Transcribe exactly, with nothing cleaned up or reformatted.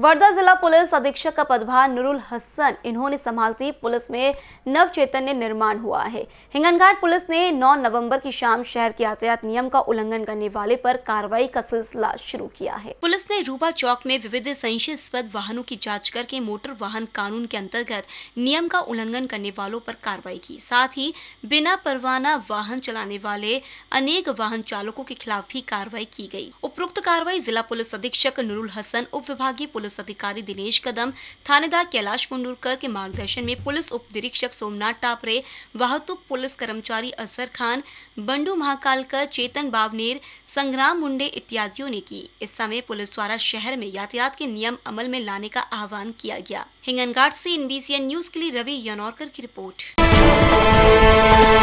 वर्धा जिला पुलिस अधीक्षक का पदभार नुरुल हसन इन्होंने संभालती पुलिस में नव चैतन्य निर्माण हुआ है। हिंगनघाट पुलिस ने नौ नवंबर की शाम शहर के यातायात नियम का उल्लंघन करने वाले पर कार्रवाई का सिलसिला शुरू किया है। पुलिस ने रूबा चौक में विविध संशयास्पद वाहनों की जांच करके मोटर वाहन कानून के अंतर्गत नियम का उल्लंघन करने वालों पर कार्रवाई की। साथ ही बिना परवाना वाहन चलाने वाले अनेक वाहन चालकों के खिलाफ भी कार्रवाई की गई। उपरोक्त कार्रवाई जिला पुलिस अधीक्षक नुरुल हसन, उप विभागीय पुलिस अधिकारी दिनेश कदम, थानेदार कैलाश मुंडूरकर के मार्गदर्शन में पुलिस उप निरीक्षक सोमनाथ टापरे, वाहतुक पुलिस कर्मचारी असर खान, बंडू महाकालकर, चेतन बावनेर, संग्राम मुंडे इत्यादियों ने की। इस समय पुलिस द्वारा शहर में यातायात के नियम अमल में लाने का आह्वान किया गया। हिंगनघाट से एनबीसीएन न्यूज के लिए रवि यनौरकर की रिपोर्ट।